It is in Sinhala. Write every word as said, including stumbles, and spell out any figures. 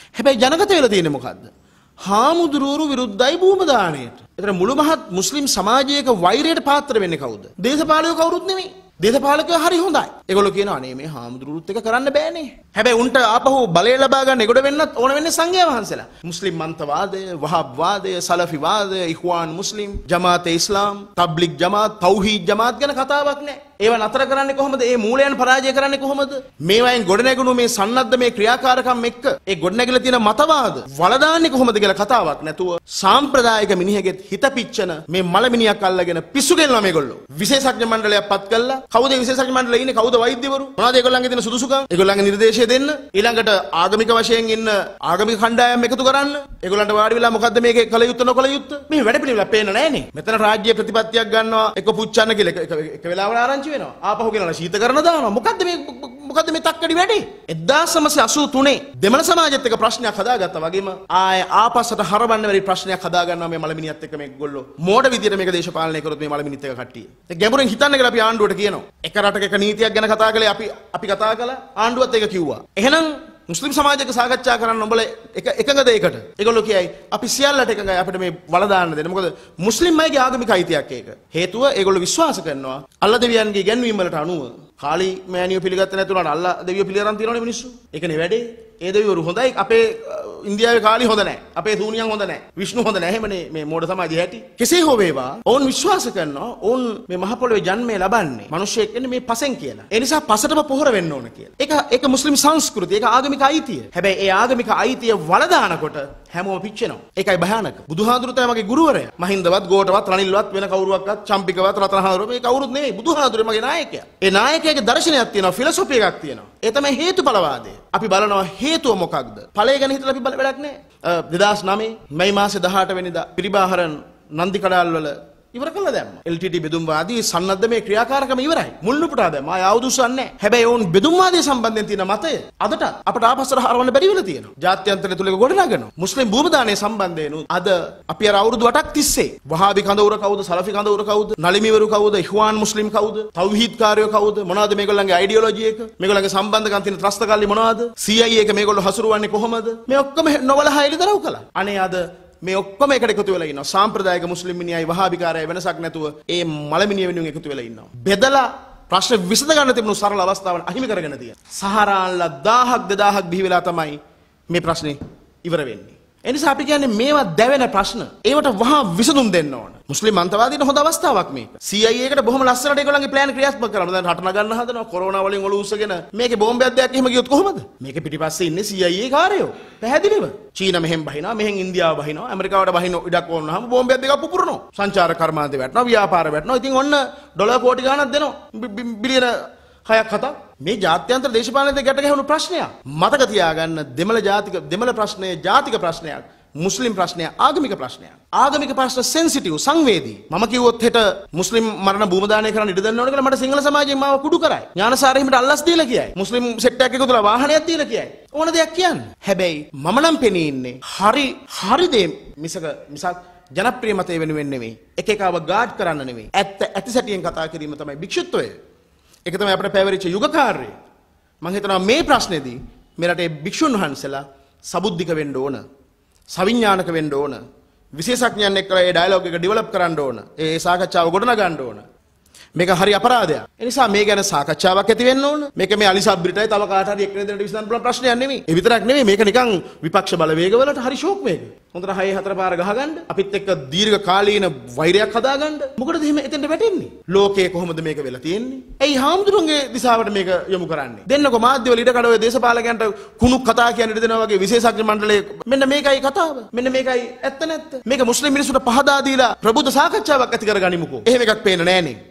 හැබැයි ජනගත වෙලා තියෙන්නේ මොකද්ද? හාමුදුරුවරු විරුද්ධයි භූම දාණයට. ඒතර මුළු මහත් මුස්ලිම් සමාජයක වෛරයට පාත්‍ර වෙන්නේ කවුද? දේශපාලකයෝ කවුරුත් නෙමෙයි. දේශපාලකයෝ හරි හොඳයි. ඒගොල්ලෝ කියනවා අනේ මේ හාමුදුරුවරුත් එක කරන්න බෑනේ. හැබැයි උන්ට ආපහු බලය ලබා ගන්න එගොඩ වෙන්නත් ඕන වෙන්නේ සංඝයා වහන්සේලා. මුස්ලිම් මන්තවාදය, වහාබ් වාදය, සලෆි වාදය, ඉඛ්වාන් මුස්ලිම්, ජමාත ඉස්ලාම්, තබ්ලිග් ජමාත්, තෞහීද් ජමාත් ගැන කතාවක් නැහැ. ඒව නතර කරන්නේ කොහොමද? ඒ මූලයන් පරාජය කරන්නේ කොහොමද? මේවායින් ගොඩනැගුණු මේ සන්නද්ධ මේ ක්‍රියාකාරකම් එක්ක ඒ ගොඩනැගිලා තියෙන මතවාද වලදාන්නේ කොහොමද කියලා කතාවක් නැතුව සාම්ප්‍රදායික මිනිහෙගෙත් හිත පිච්චන මේ මලමිනියක් අල්ලගෙන පිස්සු ගෙල්නවා මේගොල්ලෝ. විශේෂඥ මණ්ඩලයක් පත් කළා. කවුද විශේෂඥ මණ්ඩලයේ ඉන්නේ? කවුද වෛද්‍යවරු? මොනවද ඒගොල්ලන්ගේ තියෙන සුදුසුකම්? ඒගොල්ලන්ගේ නිර්දේශය දෙන්න. ඊළඟට ආගමික වශයෙන් ඉන්න ආගමික කණ්ඩායම් එකතු කරන්න. ඒගොල්ලන්ට වාඩි වෙලා මොකද්ද මේකේ කල යුත්තේ නොකල යුත්තේ? මේ වැඩ පිළිවෙල පේන්න නැහනේ. මෙතන රාජ්‍ය ප්‍රතිපත්තියක් ගන්නවා එක පුච්චන්න කියලා එක වෙලාවකට ආරංචි වෙනවා. ආපහු ගෙනලා ශීතකරණ දානවා. මොකද්ද මේ මොකද්ද මේ තක්කඩි වැඩේ? එක්දාස් නවසිය අසූ තුනේ දෙමළ සමාජෙත් එක ප්‍රශ්නයක් හදාගත්තා වගේම ආයේ ආපස්සට හරවන්න බැරි ප්‍රශ්නයක් හදාගන්නවා මේ මලමිනියත් එක්ක මේගොල්ලෝ. මෝඩ විදියට මේක දේශපාලනය කරොත් මේ මලමිනිත් එක කට්ටිය. ඒ ගැඹුරින් හිතන්න කියලා අපි ආණ්ඩුවට කියනවා. එක රටක එක නීතියක් ගැන කතා කළේ අපි අපි කතා කළා ආණ්ඩුවත් ඒක කිව්වා. එහෙනම් මුස්ලිම් සමාජයක සාකච්ඡා කරන්න උඹලා එක එකඟද ඒකට? ඒගොල්ලෝ කියයි අපි සියල්ලට එකඟයි අපිට මේ වල දාන්න දෙන්න. මොකද මුස්ලිම් අයගේ ආගමික අයිතියක් ඒක. හේතුව ඒගොල්ලෝ විශ්වාස කරනවා අල්ලා දෙවියන්ගේ ඉගැන්වීම් වලට අනුව කාලි මෑණියෝ පිළිගත්තේ නැතුණාට අල්ලා දෙවියෝ පිළිගරන් තියනවනේ මිනිස්සු. ඒකනේ වැඩේ. ඒ දෙවිවරු හොඳයි. අපේ ඉන්දියාවේ කාලි හොඳ නැහැ. අපේ සූනියන් හොඳ නැහැ. විෂ්ණු හොඳ නැහැ. එහෙමනේ මේ මෝඩ සමාජයේ හැටි. කෙසේ හෝ වේවා ඔවුන් විශ්වාස කරනවා ඔවුන් මේ මහ පොළොවේ ජන්මය ලබන්නේ මිනිස්සෙක් වෙන්නේ මේ පසෙන් කියලා. ඒ නිසා පසටම පොහොර වෙන්න ඕන කියලා. ඒක ඒක මුස්ලිම් සංස්කෘතිය. ඒක ආගමික අයිතිය. හැබැයි ඒ ආගමික අයිතිය වලදානකොට හැමෝම පිච්චෙනවා. ඒකයි භයානක. බුදුහාඳුරු තමයි මගේ ගුරුවරයා. මහින්දවත්, ගෝඨවත්, රනිල්වත් වෙන කවුරුවක්වත්, චම්පිකවත්, රතනහාඳුරු මේ කවුරුත් නෙවෙයි. බුදුහාඳුරු මගේ නායකයා. ඒ නායකයාගේ දර්ශනයක් තියෙනවා, ෆිලොසොෆි එකක් තියෙනවා. ඒ තමයි හේතුඵලවාදය. අපි බලනවා හේතුව මොකක්ද? ඵලය ගැන හිතලා අපි වැඩක් නැහැ. දෙදාස් නවය මැයි මාසේ දහඅට වෙනිදා පිරිබාහරන් නන්දි කඩාල් වල ඉවර කළා දැම්මා. එල් ටී ටී බෙදුම්වාදී සන්නද්ධ මේ ක්‍රියාකාරකම ඉවරයි. මුල් නුපුටා දැම්මා. ආය ආවුදුස්සන්නේ නැහැ. හැබැයි ඕන් බෙදුම්වාදී සම්බන්ධයෙන් තියෙන මතය අදට අපට ආපස්සට හරවන්න බැරි වෙලා තියෙනවා. ජාත්‍යන්තර තුල ගොඩනගනවා. මුස්ලිම් භූමදානයේ සම්බන්ධයෙන් අද අපි අර අවුරුදු අටක් තිස්සේ වහාබි කඳවුර කවුද? සලෆි කඳවුර කවුද? නලිමිවරු කවුද? ඉඛ්වාන් මුස්ලිම් කවුද? තෞහීද් කාර්යෝ කවුද? මොනවද මේගොල්ලන්ගේ අයිඩියොලොජි එක? මේගොල්ලන්ගේ සම්බන්ධකම් තියෙන ත්‍රස්තකල්ලි මොනවද? සී අයි එක මේගොල්ලෝ හසුරුවන්නේ කොහොමද? මේ ඔක්කොම නොවලහා එළිදරව් කළා. අනේ අද මේ ඔක්කොම එකට එකතු වෙලා ඉන්නවා. සාම්ප්‍රදායික මුස්ලිම් මිනිහයි වහාබිකාරයයි වෙනසක් නැතුව ඒ මලමිනිය වෙනුවෙන් එකතු වෙලා ඉන්නවා. බෙදලා ප්‍රශ්න විසඳ ගන්න තිබුණු සරල අවස්ථාවන් අහිමි කරගෙන තියෙනවා. සහරාන්ලා දහයක් දෙදහයක් බිහි වෙලා තමයි මේ ප්‍රශ්නේ ඉවර වෙන්නේ. ඒ නිසා අපි කියන්නේ මේවා දැවෙන ප්‍රශ්න. ඒවට වහා විසඳුම් දෙන්න ඕන. මුස්ලිම් අන්තවාදීන්ට හොඳ අවස්ථාවක් මේක. සී අයි එකට බොහොම ලස්සනට ඒගොල්ලන්ගේ ප්ලෑන් ක්‍රියාත්මක කරනවා. දැන් රට නගන්න හදනවා. කොරෝනා වලින් ඔලු උස්සගෙන මේකේ බෝම්බයක් දෙයක් එහෙම ගියොත් කොහොමද? මේකේ පිටිපස්සේ ඉන්නේ සී අයි ඒ කාර්යෝ. පැහැදිලිව. චීන මෙහෙන් බහිනවා, මෙහෙන් ඉන්දියාව බහිනවා, ඇමරිකාවට බහින ඉඩක් වුණාම බෝම්බයක් දෙකක් පුපුරනවා. සංචාර කර්මාන්තේ වැටෙනවා, ව්‍යාපාර වැටෙනවා. ඉතින් ඔන්න ඩොලර් කෝටි ගණනක් දෙනවා. බිලියන හයක් හතක්. මේ ජාත්‍යන්තර දේශපාලනයේ ගැට ගැහුණු ප්‍රශ්නයක්. මතක තියාගන්න දෙමළ ජාතික දෙමළ ප්‍රශ්නය ජාතික ප්‍රශ්නයක්. මුස්ලිම් ප්‍රශ්නය ආගමික ප්‍රශ්නයක්. ආගමික ප්‍රශ්න සෙන්සිටිව් සංවේදී. මම කිව්වොත් හෙට මුස්ලිම් මරණ භූමදානය කරන්න ඉඩ දෙන්න ඕන කියලා මට සිංහල සමාජයෙන් මාව කුඩු කරයි. ඥානසාර හිමිට අල්ලස් දීලා කියයි. මුස්ලිම් සෙට් එකක් එකතුලා වාහනයක් දීලා කියයි. ඕන දෙයක් කියන්න. හැබැයි මම නම් පෙනී ඉන්නේ හරි හරි දේ මිසක මිසක් ජනප්‍රිය මතය වෙනුවෙන් නෙමෙයි. එක එකව ගාඩ් කරන්න නෙමෙයි. ඇත්ත ඇති සැටියෙන් කතා කිරීම තමයි භික්ෂුත්වය. ඒක තමයි අපිට පැවරිච්ච යුග කාර්යය. මම හිතනවා මේ ප්‍රශ්නේදී මේ රටේ භික්ෂුන් වහන්සේලා සබුද්ධික වෙන්න ඕන. සවිඥානික වෙන්න ඕන. විශේෂඥයන් එක්කලා ඒ ඩයලොග් එක ඩෙවලොප් කරන්න ඕන. ඒ සාකච්ඡාව ගොඩනගන්න ඕන. මේක හරි අපරාධයක්. ඒ නිසා මේ ගැන සාකච්ඡාවක් ඇති වෙන්න ඕන. මේක මේ අලි සබ්රිටයි තව කාට හරි එක්කෙනෙක් දෙන්නට විසඳන්න පුළුවන් ප්‍රශ්නයක් නෙමෙයි. ඒ විතරක් නෙමෙයි මේක නිකන් විපක්ෂ බලවේගවලට හරි ෂෝක් මේක. හොඳට හය හතර පාර ගහගන්න අපිත් එක්ක දීර්ඝ කාලීන වෛරයක් හදාගන්න. මොකටද එහෙම එතෙන්ට වැටෙන්නේ? ලෝකේ කොහොමද මේක වෙලා තියෙන්නේ? ඇයි හාමුදුරන්ගේ දිශාවට මේක යොමු කරන්නේ? දෙන්නකො මාධ්‍යවල ඊට කඩ ඔය දේශපාලකයන්ට කුණුක් කතා කියන ඉඩ දෙනවා වගේ විශේෂඥ මණ්ඩලයේ මෙන්න මේකයි කතාව. මෙන්න මේකයි ඇත්ත නැත්ත. මේක මුස්ලිම් මිනිස්සුන්ට පහදා දීලා ප්‍රබුද්ධ සාකච්ඡාවක් ඇති කරගනිමුකෝ. එහෙම එකක් පේන්නේ නෑනේ.